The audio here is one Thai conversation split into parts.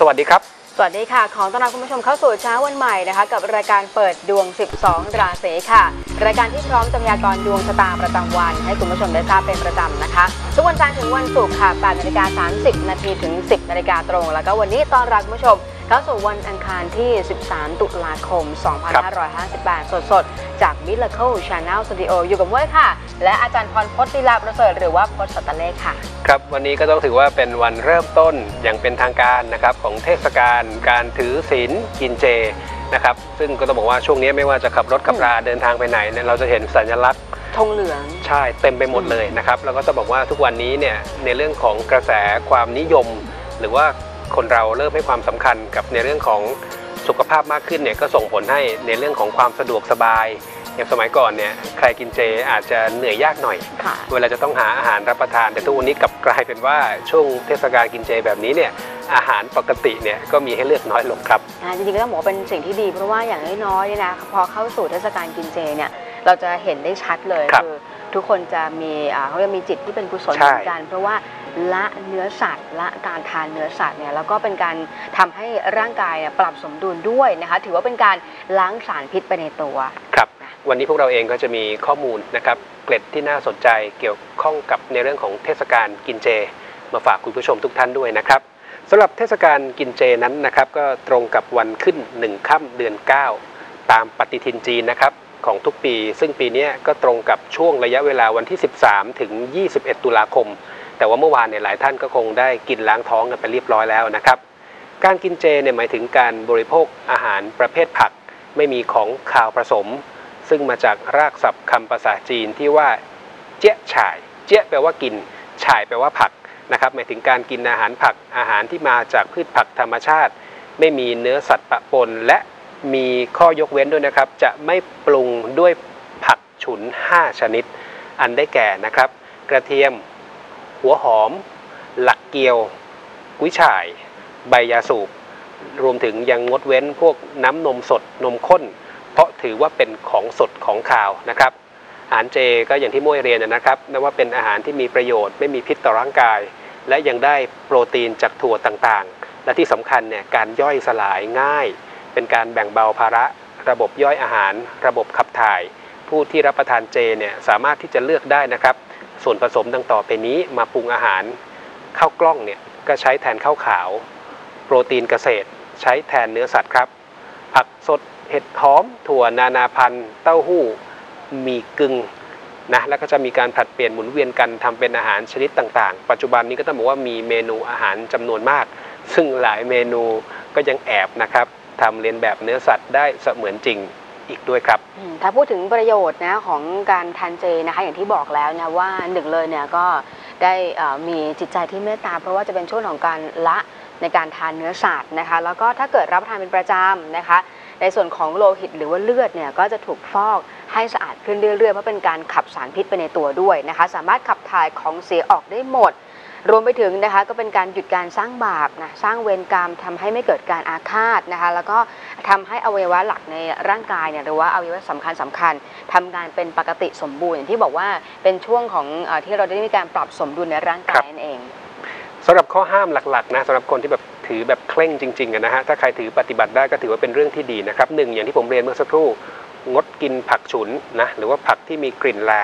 สวัสดีครับสวัสดีค่ะขอต้อนรับคุณผู้ชมเข้าสู่เช้าวันใหม่นะคะกับรายการเปิดดวง12ราศีค่ะรายการที่พร้อมจะพยากรณ์ดวงชะตาประจำวันให้คุณผู้ชมได้ทราบเป็นประจำนะคะทุกวันจันทร์ถึงวันศุกร์ค่ะ 8:30 นาทีถึง 10 นาฬิกาตรงแล้วก็วันนี้ต้อนรับคุณผู้ชมเข้าสู่วันอังคารที่13 ตุลาคม 2558 สดๆจาก Miracle Channel Studio อยู่กับเว้ยค่ะและอาจารย์พรพจน์ลีลาประเสริฐหรือว่าพจน์สัตเลขค่ะครับวันนี้ก็ต้องถือว่าเป็นวันเริ่มต้นอย่างเป็นทางการนะครับของเทศกาลการถือศีลกินเจนะครับซึ่งก็ต้องบอกว่าช่วงนี้ไม่ว่าจะขับรถขับราเดินทางไปไหนเนี่ยเราจะเห็นสัญลักษณ์ธงเหลืองใช่เต็มไปหมดเลยนะครับแล้วก็จะบอกว่าทุกวันนี้เนี่ยในเรื่องของกระแสความนิยมหรือว่าคนเราเริ่มให้ความสำคัญกับในเรื่องของสุขภาพมากขึ้นเนี่ยก็ส่งผลให้ในเรื่องของความสะดวกสบายอย่างสมัยก่อนเนี่ยใครกินเจอาจจะเหนื่อยยากหน่อยเวลาจะต้องหาอาหารรับประทานแต่ทุกวันนี้กลับกลายเป็นว่าช่วงเทศกาลกินเจแบบนี้เนี่ยอาหารปกติเนี่ยก็มีให้เลือกน้อยลงครับจริงๆก็ต้องบอกว่าเป็นสิ่งที่ดีเพราะว่าอย่างน้อยๆเนี่ยนะพอเข้าสู่เทศกาลกินเจเนี่ยเราจะเห็นได้ชัดเลยคือทุกคนจะมีเขาจะมีจิตที่เป็นกุศลเหมือนกันเพราะว่าละเนื้อสัตว์ละการทานเนื้อสัตว์เนี่ยแล้วก็เป็นการทำให้ร่างกายปรับสมดุลด้วยนะคะถือว่าเป็นการล้างสารพิษไปในตัวครับวันนี้พวกเราเองก็จะมีข้อมูลนะครับเกร็ดที่น่าสนใจเกี่ยวข้องกับในเรื่องของเทศกาลกินเจมาฝากคุณผู้ชมทุกท่านด้วยนะครับสำหรับเทศกาลกินเจนั้นนะครับก็ตรงกับวันขึ้น1ค่ำเดือน9ตามปฏิทินจีนนะครับของทุกปีซึ่งปีนี้ก็ตรงกับช่วงระยะเวลาวันที่13ถึง21ตุลาคมแต่ว่าเมื่อวานเนี่ยหลายท่านก็คงได้กินล้างท้องกันไปเรียบร้อยแล้วนะครับการกินเจเนี่ยหมายถึงการบริโภคอาหารประเภทผักไม่มีของคาวผสมซึ่งมาจากรากศัพท์คำภาษาจีนที่ว่าเจ๊ยฉ่ายเจ๊ยแปลว่ากินฉ่ายแปลว่าผักนะครับหมายถึงการกินอาหารผักอาหารที่มาจากพืชผักธรรมชาติไม่มีเนื้อสัตว์ปะปนและมีข้อยกเว้นด้วยนะครับจะไม่ปรุงด้วยผักฉุน5ชนิดอันได้แก่นะครับกระเทียมหัวหอมหลักเกียวกุ้ยฉ่ายใบยาสูบรวมถึงยังงดเว้นพวกน้ำนมสดนมข้นเพราะถือว่าเป็นของสดของคาวนะครับอาหารเจก็อย่างที่ม้วยเรียนนะครับนะว่าเป็นอาหารที่มีประโยชน์ไม่มีพิษต่อร่างกายและยังได้โปรตีนจากถั่วต่างๆและที่สำคัญเนี่ยการย่อยสลายง่ายเป็นการแบ่งเบาภาระระบบย่อยอาหารระบบขับถ่ายผู้ที่รับประทานเจเนี่ยสามารถที่จะเลือกได้นะครับส่วนผสมดังต่อไปนี้มาปรุงอาหารข้าวกล้องเนี่ยก็ใช้แทนข้าวขาวโปรตีนเกษตรใช้แทนเนื้อสัตว์ครับผักสดเห็ดหอมถั่วนานาพันธุ์เต้าหู้มีกึ่งนะแล้วก็จะมีการผลัดเปลี่ยนหมุนเวียนกันทำเป็นอาหารชนิดต่างๆปัจจุบันนี้ก็ต้องบอกว่ามีเมนูอาหารจำนวนมากซึ่งหลายเมนูก็ยังแอบนะครับทำเลียนแบบเนื้อสัตว์ได้เสมือนจริงอีกด้วยครับถ้าพูดถึงประโยชน์นะของการทานเจนะคะอย่างที่บอกแล้วนะว่าหนึ่งเลยเนี่ยก็ได้มีจิตใจที่เมตตาเพราะว่าจะเป็นช่วงของการละในการทานเนื้อสัตว์นะคะแล้วก็ถ้าเกิดรับประทานเป็นประจำนะคะในส่วนของโลหิตหรือว่าเลือดเนี่ยก็จะถูกฟอกให้สะอาดขึ้นเรื่อยๆเพราะเป็นการขับสารพิษไปในตัวด้วยนะคะสามารถขับถ่ายของเสียออกได้หมดรวมไปถึงนะคะก็เป็นการหยุดการสร้างบาปนะสร้างเวรกรรมทำให้ไม่เกิดการอาฆาตนะคะแล้วก็ทำให้อวัยวะหลักในร่างกายเนี่ยหรือว่าอวัยวะสำคัญทำงานเป็นปกติสมบูรณ์อย่างที่บอกว่าเป็นช่วงของที่เราได้มีการปรับสมดุลในร่างกายนั่นเองสำหรับข้อห้ามหลักๆนะสำหรับคนที่แบบถือแบบเคร่งจริงๆนะฮะถ้าใครถือปฏิบัติได้ก็ถือว่าเป็นเรื่องที่ดีนะครับหนึ่งอย่างที่ผมเรียนเมื่อสักครู่งดกินผักฉุนนะหรือว่าผักที่มีกลิ่นแรง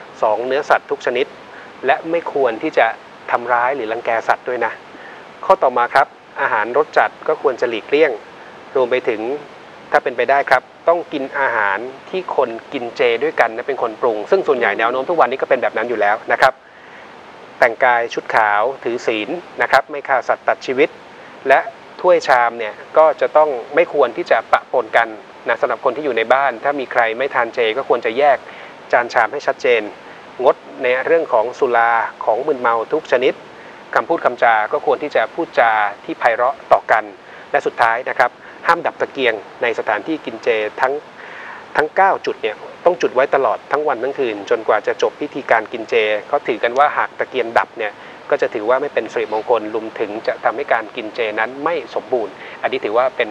2เนื้อสัตว์ทุกชนิดและไม่ควรที่จะทำร้ายหรือรังแกสัตว์ด้วยนะข้อต่อมาครับอาหารรสจัดก็ควรจะหลีกเลี่ยงรวมไปถึงถ้าเป็นไปได้ครับต้องกินอาหารที่คนกินเจด้วยกันนะเป็นคนปรุงซึ่งส่วนใหญ่แนวโน้มทุกวันนี้ก็เป็นแบบนั้นอยู่แล้วนะครับแต่งกายชุดขาวถือศีลนะครับไม่ฆ่าสัตว์ตัดชีวิตและถ้วยชามเนี่ยก็จะต้องไม่ควรที่จะปะปนกันนะสำหรับคนที่อยู่ในบ้านถ้ามีใครไม่ทานเจก็ควรจะแยกจานชามให้ชัดเจนงดในเรื่องของสุราของมึนเมาทุกชนิดคำพูดคำจาก็ควรที่จะพูดจาที่ไพเราะต่อกันและสุดท้ายนะครับห้ามดับตะเกียงในสถานที่กินเจทั้ง9จุดเนี่ยต้องจุดไว้ตลอดทั้งวันทั้งคืนจนกว่าจะจบพิธีการกินเจเขาถือกันว่าหากตะเกียงดับเนี่ยก็จะถือว่าไม่เป็นสิริมงคลรวมถึงจะทำให้การกินเจนั้นไม่สมบูรณ์อันนี้ถือว่าเป็น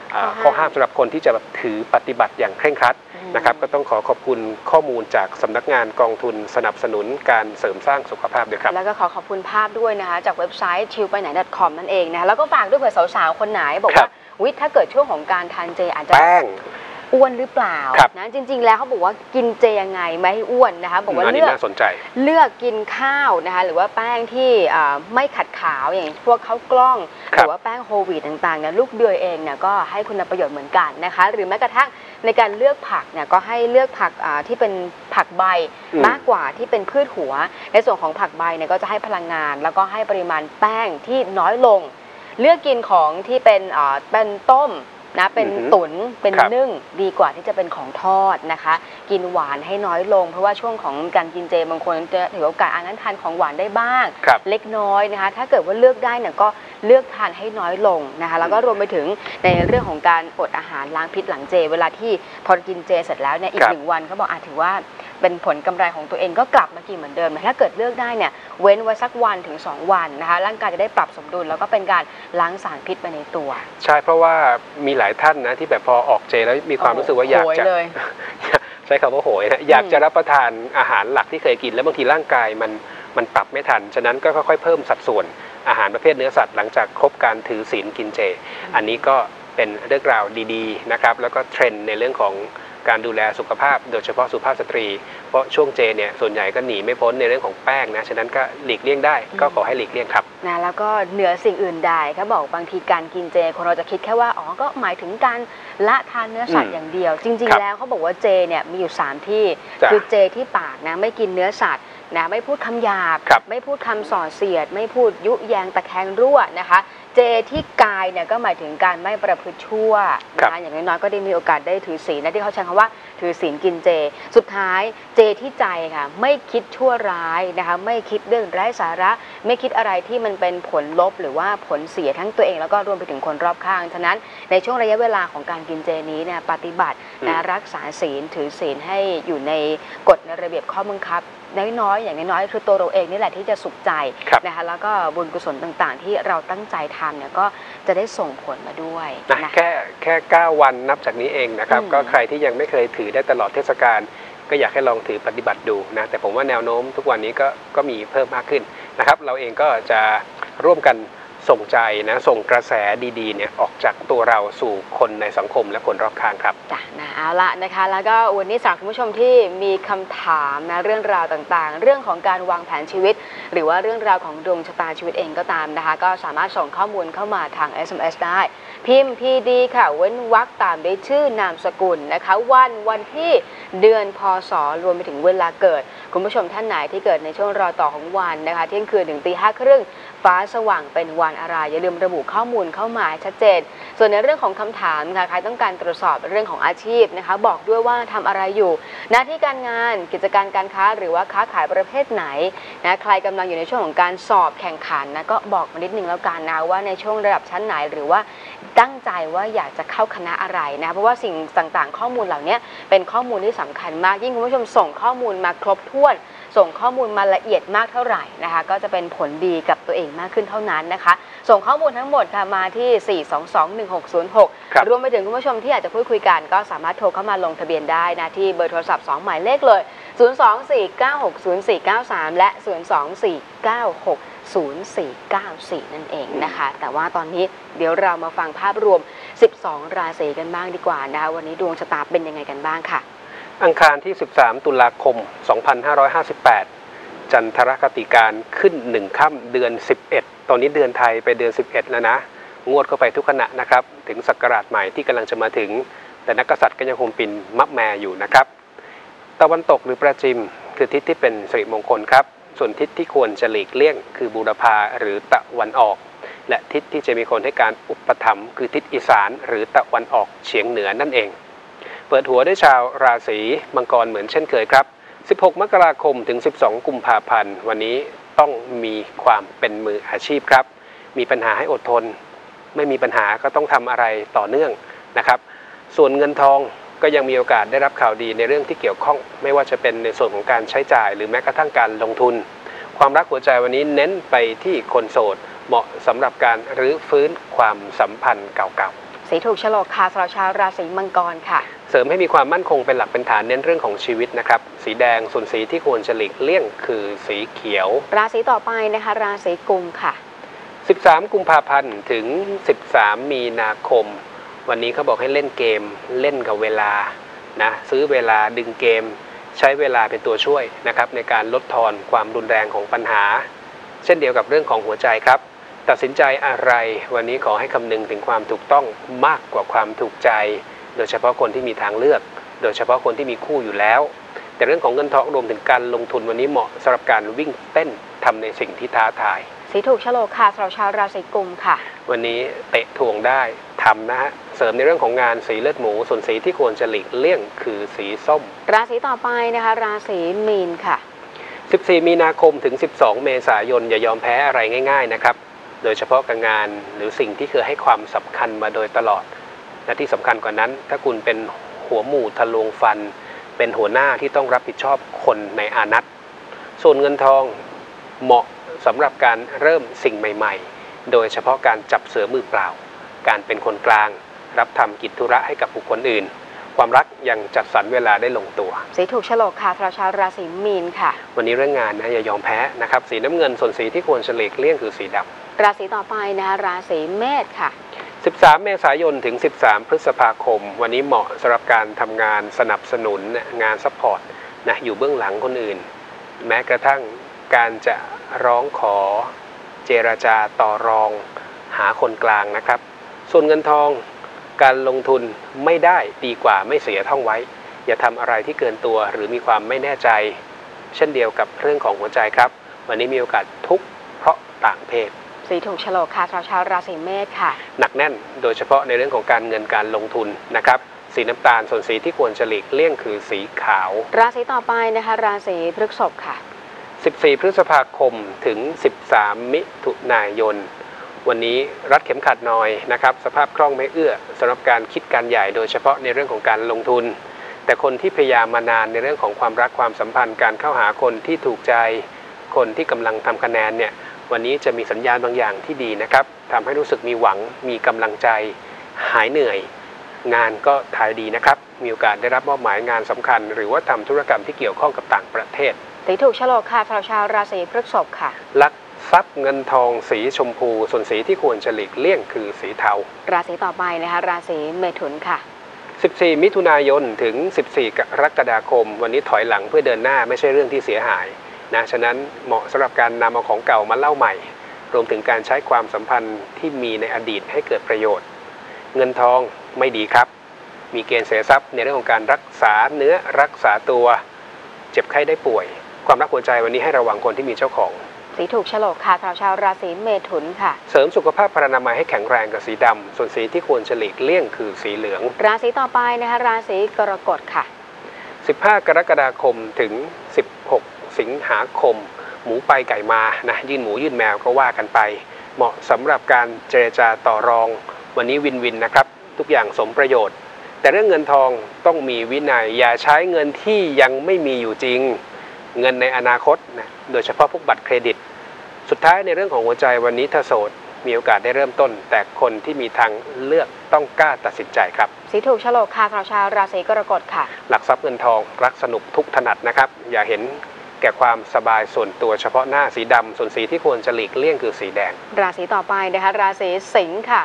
ข้อห้ามสำหรับคนที่จะแบบถือปฏิบัติอย่างเคร่งครัดนะครับก็ต้องขอบคุณข้อมูลจากสำนักงานกองทุนสนับสนุนการเสริมสร้างสุขภาพด้วยครับแล้วก็ขอบคุณภาพด้วยนะคะจากเว็บไซต์ chillpainai.com นั่นเองนะคะแล้วก็ฝากด้วยเผื่อสาวๆคนไหนบอกว่าถ้าเกิดช่วงของการทานเจอาจจะแป้งอ้วนหรือเปล่านะจริงๆแล้วเขาบอกว่ากินเจยังไงไม่ให้อ้วนนะคะบอกว่าเลือกกินข้าวนะคะหรือว่าแป้งที่ไม่ขัดขาวอย่างพวกข้าวกล้องหรือว่าแป้งโฮลวีตต่างๆเนี่ยลูกเดือยเองเนี่ยก็ให้คุณประโยชน์เหมือนกันนะคะหรือแม้กระทั่งในการเลือกผักเนี่ยก็ให้เลือกผักที่เป็นผักใบมากกว่าที่เป็นพืชหัวในส่วนของผักใบเนี่ยก็จะให้พลังงานแล้วก็ให้ปริมาณแป้งที่น้อยลงเลือกกินของที่เป็นต้มนะเป็นตุ๋นเป็นนึ่งดีกว่าที่จะเป็นของทอดนะคะกินหวานให้น้อยลงเพราะว่าช่วงของการกินเจบางคนจะถือโอกาสงั้นทานของหวานได้บ้างเล็กน้อยนะคะถ้าเกิดว่าเลือกได้เนี่ยก็เลือกทานให้น้อยลงนะคะแล้วก็รวมไปถึงในเรื่องของการอดอาหารล้างพิษหลังเจเวลาที่พอกินเจเสร็จแล้วเนี่ยอีก1 วันเขาบอกถือว่าเป็นผลกำไรของตัวเองก็กลับมากินเหมือนเดิมถ้าเกิดเลือกได้เนี่ยเว้นไว้สัก1 ถึง 2 วันนะคะร่างกายจะได้ปรับสมดุลแล้วก็เป็นการล้างสารพิษไปในตัวใช่เพราะว่ามีหลายท่านนะที่แบบพอออกเจแล้วมีความรู้สึกว่าอยากจะใช้คำว่าโหยนะอยากจะรับประทานอาหารหลักที่เคยกินแล้วบางทีร่างกายมันปรับไม่ทันฉะนั้นก็ค่อยๆเพิ่มสัดส่วนอาหารประเภทเนื้อสัตว์หลังจากครบการถือศีลกินเจอันนี้ก็เป็นเรื่องราวดีๆนะครับแล้วก็เทรนด์ในเรื่องของการดูแลสุขภาพโดยเฉพาะสุภาพสตรีเพราะช่วงเจเนี่ยส่วนใหญ่ก็หนีไม่พ้นในเรื่องของแป้งนะฉะนั้นก็หลีกเลี่ยงได้ก็ขอให้หลีกเลี่ยงครับนะแล้วก็เหนือสิ่งอื่นใดเขาบอกบางทีการกินเจคนเราจะคิดแค่ว่าก็หมายถึงการละทานเนื้อสัตว์อย่างเดียวจริงๆแล้วเขาบอกว่าเจเนี่ยมีอยู่3ที่คือเจที่ปากนะไม่กินเนื้อสัตว์นะไม่พูดคำหยาบไม่พูดคำส่อเสียดไม่พูดยุแยงตะแคงรั่วนะคะเจที่กายเนี่ยก็หมายถึงการไม่ประพฤติชั่วนะคะอย่างน้อยๆก็ได้มีโอกาสได้ถือศีลนะที่เขาใช้คำว่าถือศีลกินเจสุดท้ายเจที่ใจค่ะไม่คิดชั่วร้ายนะคะไม่คิดเรื่องไร้สาระไม่คิดอะไรที่มันเป็นผลลบหรือว่าผลเสียทั้งตัวเองแล้วก็รวมไปถึงคนรอบข้างฉะนั้นในช่วงระยะเวลาของการกินเจนี้เนี่ยปฏิบัตินะรักษาศีลถือศีลให้อยู่ในกฎในระเบียบข้อบังคับน้อยๆอย่างน้อยๆคือตัวเราเองนี่แหละที่จะสุขใจนะคะแล้วก็บุญกุศลต่างๆที่เราตั้งใจทำเนี่ยก็จะได้ส่งผลมาด้วยนะแค่9 วันนับจากนี้เองนะครับก็ใครที่ยังไม่เคยถือได้ตลอดเทศกาลก็อยากให้ลองถือปฏิบัติดูนะแต่ผมว่าแนวโน้มทุกวันนี้ก็มีเพิ่มมากขึ้นนะครับเราเองก็จะร่วมกันส่งใจนะส่งกระแสดีๆเนี่ยออกจากตัวเราสู่คนในสังคมและคนรอบข้างครับนะเอาละนะคะแล้วก็วันนี้สำหรับคุณผู้ชมที่มีคำถามนะเรื่องราวต่างๆเรื่องของการวางแผนชีวิตหรือว่าเรื่องราวของดวงชะตาชีวิตเองก็ตามนะคะก็สามารถส่งข้อมูลเข้ามาทาง SMS ได้พิมพ์ PD ค่ะเว้นวรรคตามด้วยชื่อนามสกุลนะคะวันที่เดือนพศรวมไปถึงเวลาเกิดคุณผู้ชมท่านไหนที่เกิดในช่วงรอต่อของวันนะคะเที่ยงคืนถึงตี 5:30ฟ้าสว่างเป็นวันอะไรอย่าลืมระบุข้อมูลเข้ามาชัดเจนส่วนในเรื่องของคำถามค่ะใครต้องการตรวจสอบเรื่องของอาชีพนะคะบอกด้วยว่าทำอะไรอยู่หน้าที่การงานกิจการการค้าหรือว่าค้าขายประเภทไหนนะใครกำลังอยู่ในช่วงของการสอบแข่งขันนะก็บอกมานิดนึงแล้วกันนะว่าในช่วงระดับชั้นไหนหรือว่าตั้งใจว่าอยากจะเข้าคณะอะไรนะเพราะว่าสิ่งต่างๆข้อมูลเหล่านี้เป็นข้อมูลที่สำคัญมากยิ่งคุณผู้ชมส่งข้อมูลมาครบถ้วนส่งข้อมูลมาละเอียดมากเท่าไหร่นะคะก็จะเป็นผลดีกับตัวเองมากขึ้นเท่านั้นนะคะส่งข้อมูลทั้งหมดค่ะมาที่ 4221606 รวมไปถึงคุณผู้ชมที่อยากจะพูดคุยกันก็สามารถโทรเข้ามาลงทะเบียนได้นะที่เบอร์โทรศัพท์2หมายเลขเลย024960493และ024960494นั่นเองนะคะแต่ว่าตอนนี้เดี๋ยวเรามาฟังภาพรวม12ราศีกันบ้างดีกว่านะคะวันนี้ดวงชะตาเป็นยังไงกันบ้างค่ะอังคารที่13ตุลาคม2558จันทรคติการขึ้น1ค่ำเดือน11ตอนนี้เดือนไทยไปเดือน11แล้วนะงวดเข้าไปทุกขณะนะครับถึงศักราชใหม่ที่กำลังจะมาถึงแต่นักกษัตริย์ก็ยังคงปีนมะแมอยู่นะครับตะวันตกหรือประจิมคือทิศที่เป็นสิริมงคลครับส่วนทิศที่ควรจะหลีกเลี่ยงคือบูรพาหรือตะวันออกและทิศที่จะมีคนให้การอุปถัมภ์คือทิศอีสานหรือตะวันออกเฉียงเหนือนั่นเองเปิดหัวด้วยชาวราศีมังกรเหมือนเช่นเคยครับ16 มกราคมถึง12 กุมภาพันธ์วันนี้ต้องมีความเป็นมืออาชีพครับมีปัญหาให้อดทนไม่มีปัญหาก็ต้องทำอะไรต่อเนื่องนะครับส่วนเงินทองก็ยังมีโอกาสได้รับข่าวดีในเรื่องที่เกี่ยวข้องไม่ว่าจะเป็นในส่วนของการใช้จ่ายหรือแม้กระทั่งการลงทุนความรักหัวใจวันนี้เน้นไปที่คนโสดเหมาะสำหรับการรื้อฟื้นความสัมพันธ์เก่าๆสีถูกโฉลกค่ะสำหรับชาวราศีมังกรค่ะเสริมให้มีความมั่นคงเป็นหลักเป็นฐานเน้นเรื่องของชีวิตนะครับสีแดงส่วนสีที่ควรจะหลีกเลี่ยงคือสีเขียวราศีต่อไปนะคะราศีกุมค่ะ 13 กุมภาพันธ์ถึง13 มีนาคมวันนี้เขาบอกให้เล่นเกมเล่นกับเวลานะซื้อเวลาดึงเกมใช้เวลาเป็นตัวช่วยนะครับในการลดทอนความรุนแรงของปัญหาเช่นเดียวกับเรื่องของหัวใจครับตัดสินใจอะไรวันนี้ขอให้คำนึงถึงความถูกต้องมากกว่าความถูกใจโดยเฉพาะคนที่มีทางเลือกโดยเฉพาะคนที่มีคู่อยู่แล้วแต่เรื่องของเงินทองรวมถึงการลงทุนวันนี้เหมาะสำหรับการวิ่งเต้นทำในสิ่งที่ท้าทายสีถูกโฉลกค่ะสำหรับชาวราศีกุมค่ะวันนี้เตะถ่วงได้ทำนะฮะเสริมในเรื่องของงานสีเลือดหมูส่วนสีที่ควรจะหลีกเลี่ยงคือสีส้มราศีต่อไปนะคะราศีมีนค่ะ 14 มีนาคมถึง12 เมษายนอย่ายอมแพ้อะไรง่ายๆนะครับโดยเฉพาะกับงานหรือสิ่งที่เคยให้ความสำคัญมาโดยตลอดและที่สำคัญกว่านั้นถ้าคุณเป็นหัวหมู่ทะลวงฟันเป็นหัวหน้าที่ต้องรับผิดชอบคนในอานัตส่วนเงินทองเหมาะสำหรับการเริ่มสิ่งใหม่ๆโดยเฉพาะการจับเสือมือเปล่าการเป็นคนกลางรับทำกิจธุระให้กับบุคคลอื่นความรักยังจัดสรรเวลาได้ลงตัวสีถูกโฉลกค่ะสำหรับชาวราศีมีนค่ะวันนี้เรื่องงานนะอย่ายอมแพ้นะครับสีน้ำเงินส่วนสีที่ควรจะหลีกเลี่ยงคือสีดำราศีต่อไปนะคะราศีเมษค่ะ 13 เมษายนถึง13 พฤษภาคมวันนี้เหมาะสำหรับการทำงานสนับสนุนงานซัพพอร์ตนะอยู่เบื้องหลังคนอื่นแม้กระทั่งการจะร้องขอเจรจาต่อรองหาคนกลางนะครับส่วนเงินทองการลงทุนไม่ได้ดีกว่าไม่เสียท่องไว้อย่าทำอะไรที่เกินตัวหรือมีความไม่แน่ใจเช่นเดียวกับเรื่องของหัวใจครับวันนี้มีโอกาสทุกข์เพราะต่างเพศสีถูกโฉลกค่ะชาวราศีเมษค่ะหนักแน่นโดยเฉพาะในเรื่องของการเงินการลงทุนนะครับสีน้ำตาลส่วนสีที่ควรจะหลีกเลี่ยงคือสีขาวราศีต่อไปนะคะราศีพฤษภค่ะ 14 พฤษภาคมถึง13 มิถุนายนวันนี้รัดเข็มขัดหน่อยนะครับสภาพคล่องไม่เอื้อสำหรับการคิดการใหญ่โดยเฉพาะในเรื่องของการลงทุนแต่คนที่พยายามมานานในเรื่องของความรักความสัมพันธ์การเข้าหาคนที่ถูกใจคนที่กำลังทำคะแนนเนี่ยวันนี้จะมีสัญญาณบางอย่างที่ดีนะครับทำให้รู้สึกมีหวังมีกำลังใจหายเหนื่อยงานก็ถ่ายดีนะครับมีโอกาสได้รับมอบหมายงานสำคัญหรือว่าทำธุรกรรมที่เกี่ยวข้องกับต่างประเทศสีถูกโฉลกค่ะสำหรับชาวราศีพฤษภค่ะลักทรัพย์เงินทองสีชมพูส่วนสีที่ควรจะหลีกเลี่ยงคือสีเทาราศีต่อไปนะคะราศีเมถุนค่ะ 14 มิถุนายนถึง14 กรกฎาคมวันนี้ถอยหลังเพื่อเดินหน้าไม่ใช่เรื่องที่เสียหายนะฉะนั้นเหมาะสำหรับการนำเอาของเก่ามาเล่าใหม่รวมถึงการใช้ความสัมพันธ์ที่มีในอดีตให้เกิดประโยชน์เงินทองไม่ดีครับมีเกณฑ์เสียทรัพย์ในเรื่องของการรักษาเนื้อรักษาตัวเจ็บไข้ได้ป่วยความรักหัวใจวันนี้ให้ระวังคนที่มีเจ้าของสีถูกโฉลกค่ะชาวราศีเมถุนค่ะเสริมสุขภาพพรรณนามัยให้แข็งแรงกับสีดำส่วนสีที่ควรจะหลีกเลี่ยงคือสีเหลืองราศีต่อไปนะคะราศีกรกฎค่ะ 15 กรกฎาคมถึง16 สิงหาคมหมูไปไก่มานะยื่นหมูยื่นแมวก็ว่ากันไปเหมาะสำหรับการเจรจาต่อรองวันนี้วินวินนะครับทุกอย่างสมประโยชน์แต่เรื่องเงินทองต้องมีวินัยอย่าใช้เงินที่ยังไม่มีอยู่จริงเงินในอนาคตนะโดยเฉพาะพวกบัตรเครดิตสุดท้ายในเรื่องของหัวใจวันนี้ถ้าโสดมีโอกาสได้เริ่มต้นแต่คนที่มีทางเลือกต้องกล้าตัดสินใจครับสีถูกโฉลกค่ะชาวราศีกรกฎค่ะหลักทรัพย์เงินทองรักสนุกทุกถนัดนะครับอย่าเห็นแก่ความสบายส่วนตัวเฉพาะหน้าสีดำส่วนสีที่ควรจะหลีกเลี่ยงคือสีแดงราศีต่อไปนะคะราศีสิงค์ค่ะ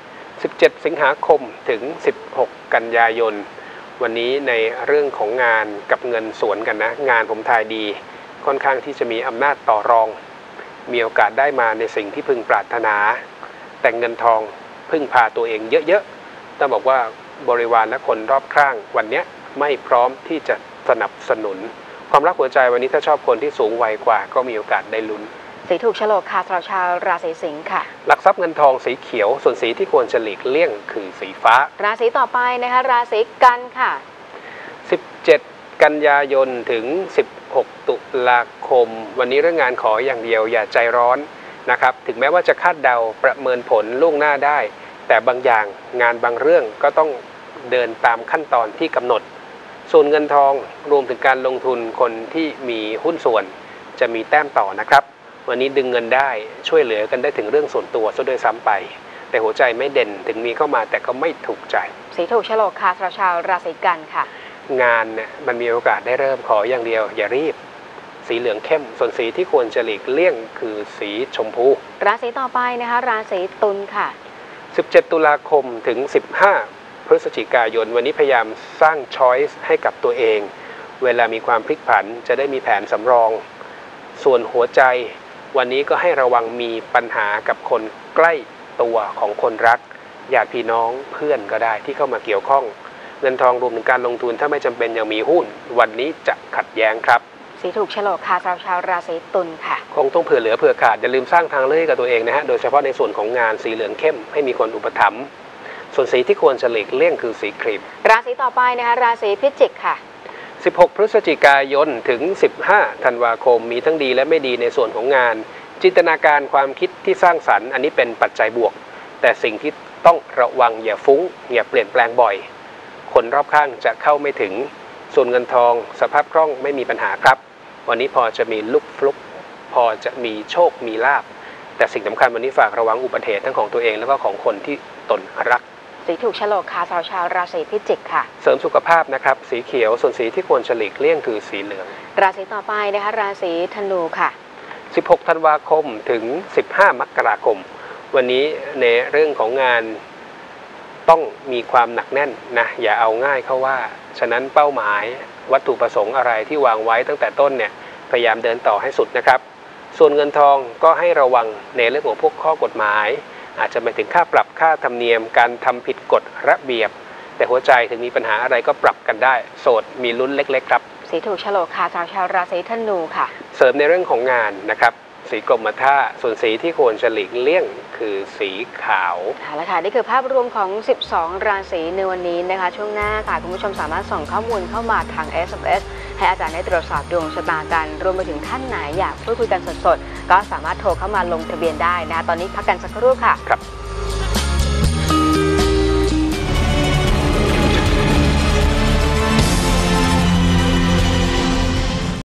17 สิงหาคมถึง16 กันยายนวันนี้ในเรื่องของงานกับเงินสวนกันนะงานผมทายดีค่อนข้างที่จะมีอำนาจต่อรองมีโอกาสได้มาในสิ่งที่พึงปรารถนาแต่เงินทองพึ่งพาตัวเองเยอะๆต้องบอกว่าบริวารและคนรอบข้างวันนี้ไม่พร้อมที่จะสนับสนุนความรักหัวใจวันนี้ถ้าชอบคนที่สูงวัยกว่าก็มีโอกาสได้ลุ้นสีถูกโฉลกค่ะสำหรับชาวราศีสิงค์ค่ะหลักทรัพย์เงินทองสีเขียวส่วนสีที่ควรจะหลีกเลี่ยงคือสีฟ้าราศีต่อไปนะคะราศีกันค่ะ 17 กันยายนถึง16 ตุลาคมวันนี้เรื่องงานขออย่างเดียวอย่าใจร้อนนะครับถึงแม้ว่าจะคาดเดาประเมินผลล่วงหน้าได้แต่บางอย่างงานบางเรื่องก็ต้องเดินตามขั้นตอนที่กำหนดส่วนเงินทองรวมถึงการลงทุนคนที่มีหุ้นส่วนจะมีแต้มต่อนะครับวันนี้ดึงเงินได้ช่วยเหลือกันได้ถึงเรื่องส่วนตัวซะด้วยซ้ำไปแต่หัวใจไม่เด่นถึงมีเข้ามาแต่ก็ไม่ถูกใจสีถูกฉลกค่ะสำหรับชาวราศีกันค่ะงานเนี่ยมันมีโอกาสได้เริ่มขออย่างเดียวอย่ารีบสีเหลืองเข้มส่วนสีที่ควรจะหลีกเลี่ยงคือสีชมพูราศีต่อไปนะคะราศีตุลค่ะ 17 ตุลาคมถึง 15 พฤศจิกายนวันนี้พยายามสร้างช้อยส์ให้กับตัวเองเวลามีความพลิกผันจะได้มีแผนสำรองส่วนหัวใจวันนี้ก็ให้ระวังมีปัญหากับคนใกล้ตัวของคนรักญาติพี่น้องเพื่อนก็ได้ที่เข้ามาเกี่ยวข้องเงินทองรวมถึงการลงทุนถ้าไม่จำเป็นยังมีหุ้นวันนี้จะขัดแย้งครับสีถูกฉลกค่ะชาวราศีตุลค่ะคงต้องเผื่อเหลือเผื่อขาดอย่าลืมสร้างทางเลือกกับตัวเองนะฮะโดยเฉพาะในส่วนของงานสีเหลืองเข้มให้มีคนอุปถัมภ์ส่วนสีที่ควรจะหลีกเลี่ยงคือสีครีมราศีต่อไปนะคะราศีพิจิกค่ะ 16 พฤศจิกายนถึง 15 ธันวาคมมีทั้งดีและไม่ดีในส่วนของงานจินตนาการความคิดที่สร้างสรรค์อันนี้เป็นปัจจัยบวกแต่สิ่งที่ต้องระวังอย่าฟุ้งอย่าเปลี่ยนแปลงบ่อยคนรอบข้างจะเข้าไม่ถึงส่วนเงินทองสภาพคล่องไม่มีปัญหาครับวันนี้พอจะมีลุกฟลุกพอจะมีโชคมีลาภแต่สิ่งสำคัญวันนี้ฝากระวังอุบัติเหตุทั้งของตัวเองแล้วก็ของคนที่ตนรักสีถูกฉลกค่ะชาวราศีพิจิกค่ะเสริมสุขภาพนะครับสีเขียวส่วนสีที่ควรหลีกเลี่ยงคือสีเหลืองราศีต่อไปนะคะราศีธนูค่ะ 16 ธันวาคมถึง 15 มกราคมวันนี้ในเรื่องของงานต้องมีความหนักแน่นนะอย่าเอาง่ายเข้าว่าฉะนั้นเป้าหมายวัตถุประสงค์อะไรที่วางไว้ตั้งแต่ต้นเนี่ยพยายามเดินต่อให้สุดนะครับส่วนเงินทองก็ให้ระวังในเรื่องของพวกข้อกฎหมายอาจจะไปถึงค่าปรับค่าธรรมเนียมการทำผิดกฎระเบียบแต่หัวใจถึงมีปัญหาอะไรก็ปรับกันได้โสดมีลุ้นเล็กๆครับสีถูกฉลกค่ะชาวราศีธนูค่ะเสริมในเรื่องของงานนะครับสีกรมท่าส่วนสีที่ควรจะหลีกเลี่ยงคือสีขาวค่ะแล้วค่ะนี่คือภาพรวมของ12ราศีในวันนี้นะคะช่วงหน้าค่ะคุณผู้ชมสามารถส่งข้อมูลเข้ามาทาง SMS ให้อาจารย์ได้ตรวจสอบดวงชะตากันรวมไปถึงท่านไหนอยากพูดคุยกันสดๆก็สามารถโทรเข้ามาลงทะเบียนได้นะคะตอนนี้พักกันสักครู่ค่ะครับ